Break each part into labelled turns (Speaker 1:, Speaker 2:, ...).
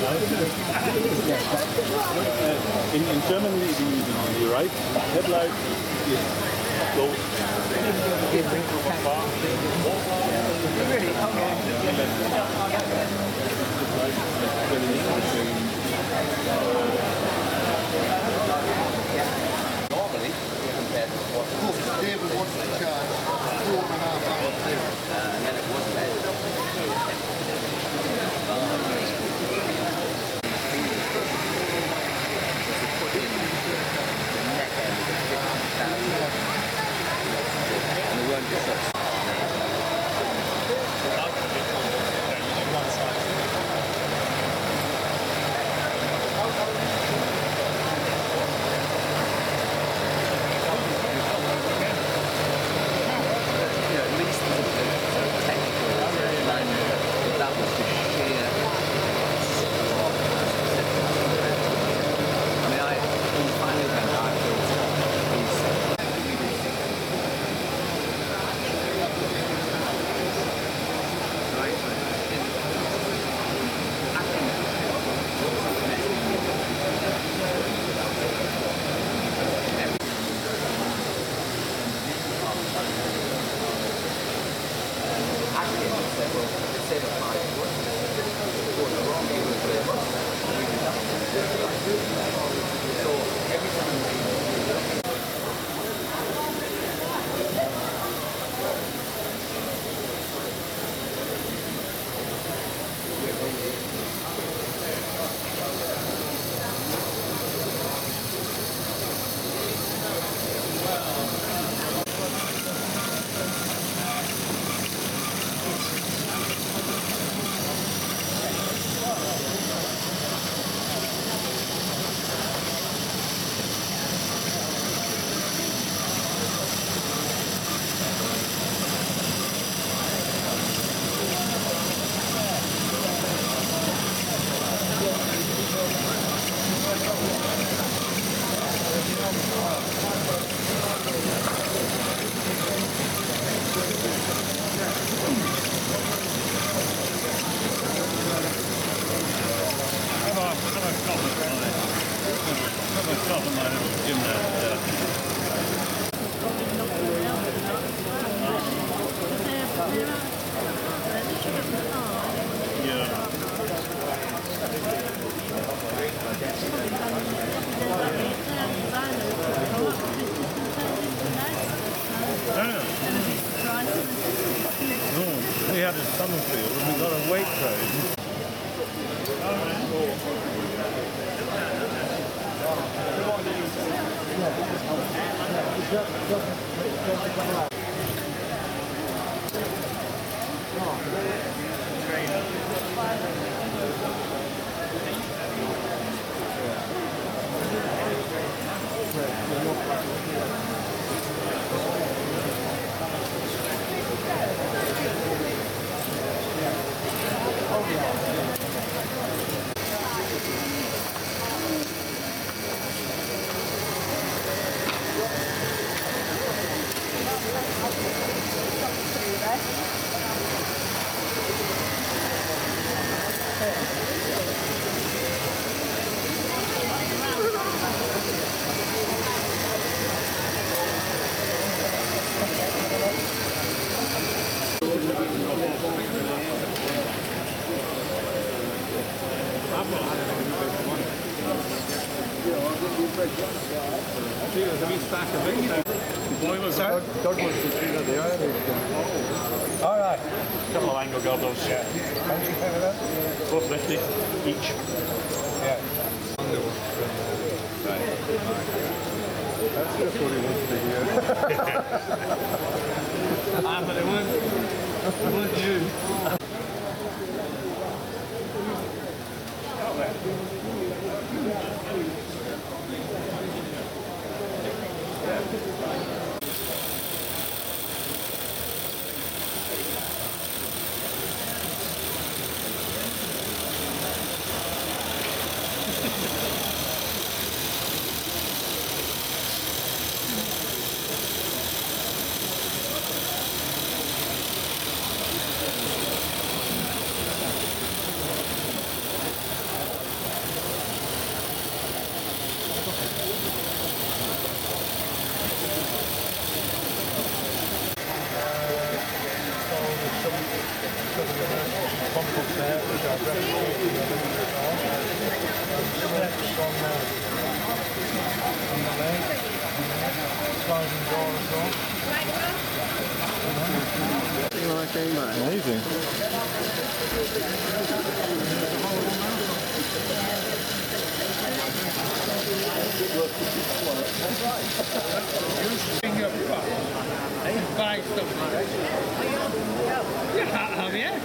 Speaker 1: In Germany, the right headlight is closed.
Speaker 2: Normally, compared to what
Speaker 3: David wants to charge 4.5 hours.
Speaker 2: and then it wasn't there. And they weren't just at least the technical alignment, but that was the sheer support. I mean, in the final event, I felt
Speaker 1: We had a Summerfield and we got a weight train.
Speaker 4: All right.
Speaker 1: Couple of angle goggles.
Speaker 4: Yeah. How much you pay for that?
Speaker 1: $4.50 each.
Speaker 4: Yeah.
Speaker 3: That's just what he wants to hear.
Speaker 1: But it weren't you.
Speaker 4: Pump up there, which I've replicated the other bit on. Steps on the leg. Sliding door as well.
Speaker 1: Amazing.
Speaker 5: Buy stuff. Yeah, yeah.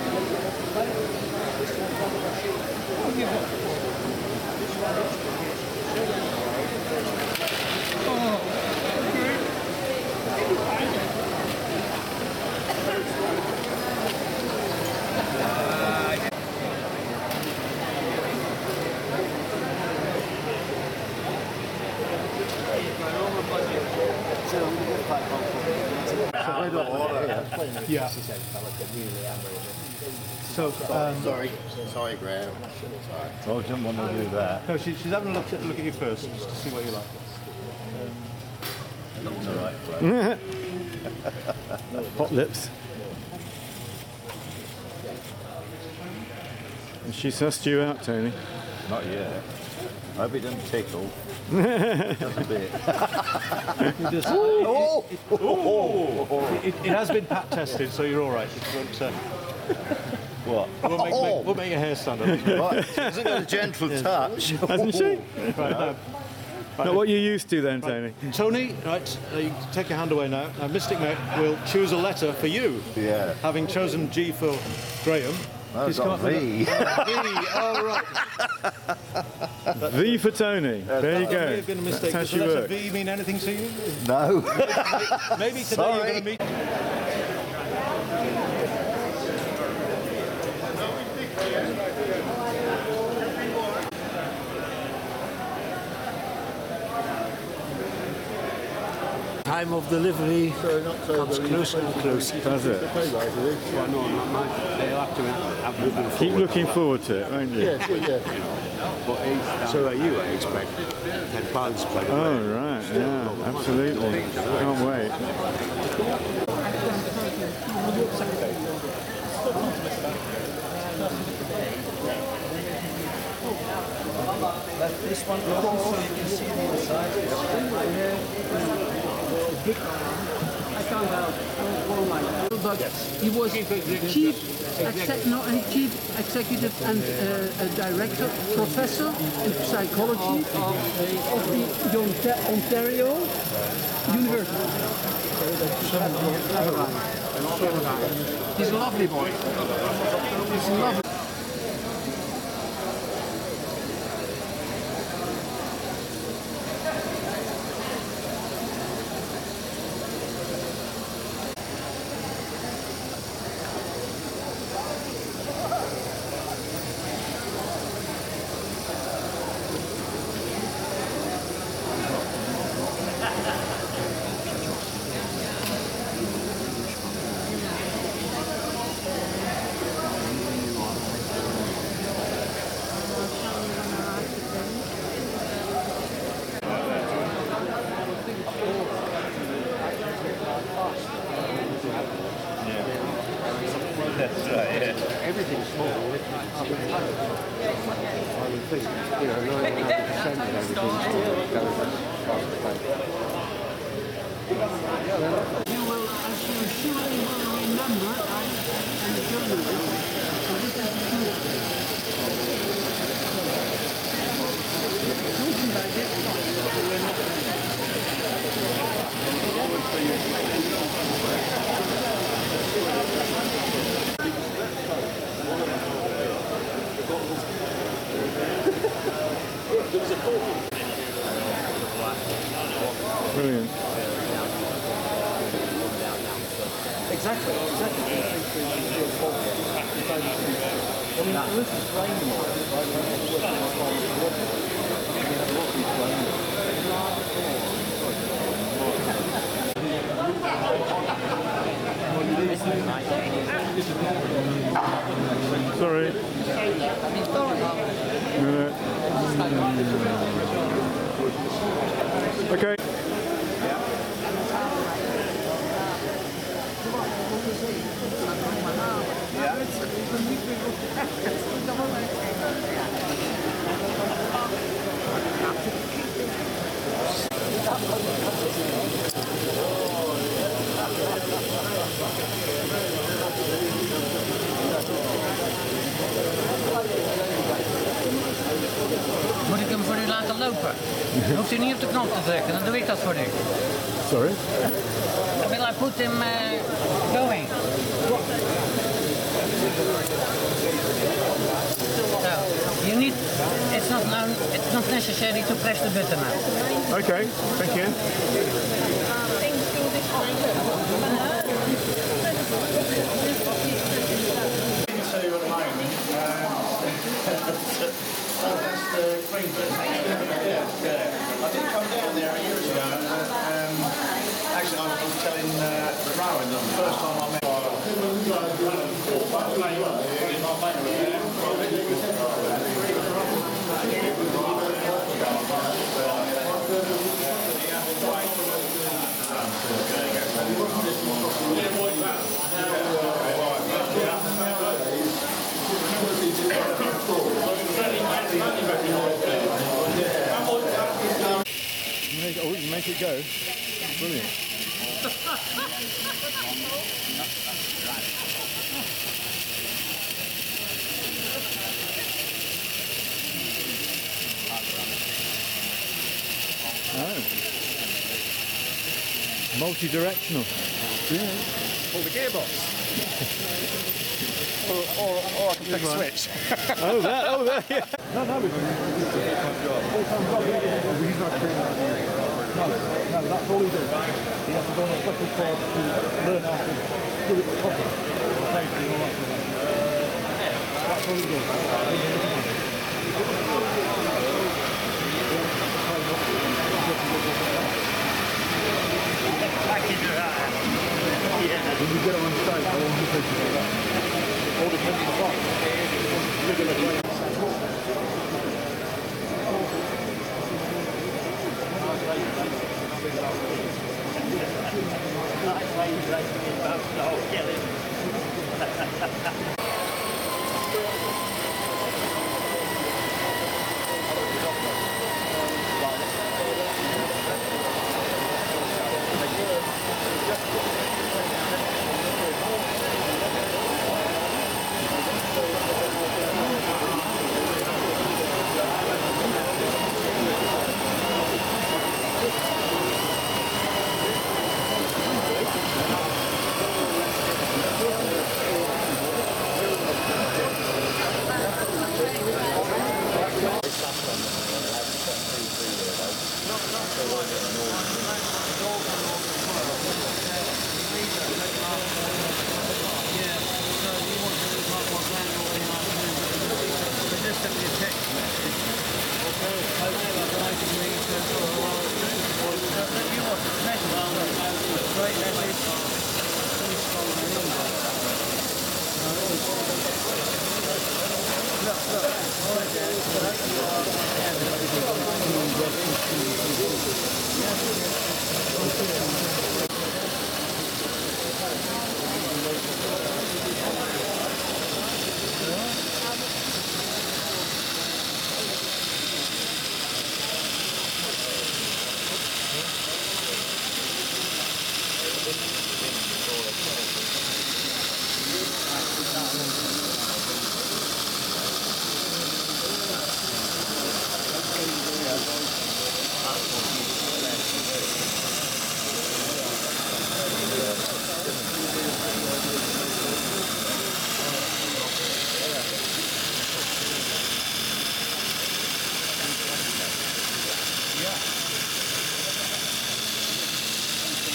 Speaker 4: Yeah. So,
Speaker 3: Sorry, Graham. Sorry.
Speaker 1: Oh, I didn't want to do that.
Speaker 4: no, she's having a look at you first, just to see what you like.
Speaker 1: Hot lips. And she sussed you out, Tony.
Speaker 6: Not yet. I hope it doesn't tickle. Just a bit.
Speaker 4: It has been pat tested, so you're all right.
Speaker 6: What?
Speaker 4: We'll make your hair stand up.
Speaker 6: Right. She hasn't got a gentle touch.
Speaker 1: Hasn't she?
Speaker 4: Right,
Speaker 1: Not what you used to then, Tony.
Speaker 4: Tony, right, you can take your hand away now. Now, Mystic Mate will choose a letter for you.
Speaker 6: Yeah.
Speaker 4: Having chosen G for Graham.
Speaker 6: No,
Speaker 4: he's
Speaker 6: it's
Speaker 4: come
Speaker 6: not
Speaker 4: up with
Speaker 6: V.
Speaker 4: V, all right.
Speaker 1: V for Tony. There you
Speaker 4: That may
Speaker 1: go.
Speaker 4: have been a mistake.
Speaker 1: That's how
Speaker 4: Does
Speaker 1: she
Speaker 4: the letter
Speaker 1: works.
Speaker 4: V mean anything to you?
Speaker 6: No.
Speaker 4: Maybe today
Speaker 6: Sorry.
Speaker 4: you're going to meet...
Speaker 7: Time of delivery comes closer and closer.
Speaker 1: Does it?
Speaker 7: Well, no, not mine. They'll have to have moving
Speaker 1: Keep
Speaker 7: forward.
Speaker 1: looking forward to it, won't you?
Speaker 7: So are you, I expect. £10 per
Speaker 1: Oh, right, yeah, absolutely. Can't wait.
Speaker 2: This one close so you can see the inside.
Speaker 8: I found out online. But he was chief executive and director, professor in psychology of the Ontario University. He's a lovely boy. He's a lovely.
Speaker 6: That's right, yeah.
Speaker 7: Everything's small. I would think, 99% of everything's small.
Speaker 8: You will, as you surely will remember, and the journalist, so this is something like this.
Speaker 1: Brilliant.
Speaker 2: Exactly.
Speaker 1: Sorry. No. Okay.
Speaker 8: Moet ik hem voor u laten lopen? Dan hoeft u niet op de knop te drukken, dan doe ik dat voor u.
Speaker 4: Sorry?
Speaker 8: Will I put him going? So, you need, it's not necessary to press the button now.
Speaker 4: Okay, thank you.
Speaker 1: So at the moment, that's the Greenburn. Yeah. I did come down there years ago. Actually, I was telling Rowan the first time I met.
Speaker 4: You make it go. Brilliant. Oh. Multi-directional. Yeah.
Speaker 7: Pull the gearbox. or I can flick a switch.
Speaker 4: Oh, there, yeah. No, that's all he does. He has to go on a special course to learn how to do it properly. Safety and all that sort of thing. That's all he does. When you get it on site, how long does it take to do that? All depends on the box.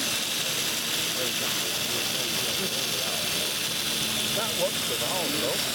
Speaker 7: That works for the whole, though.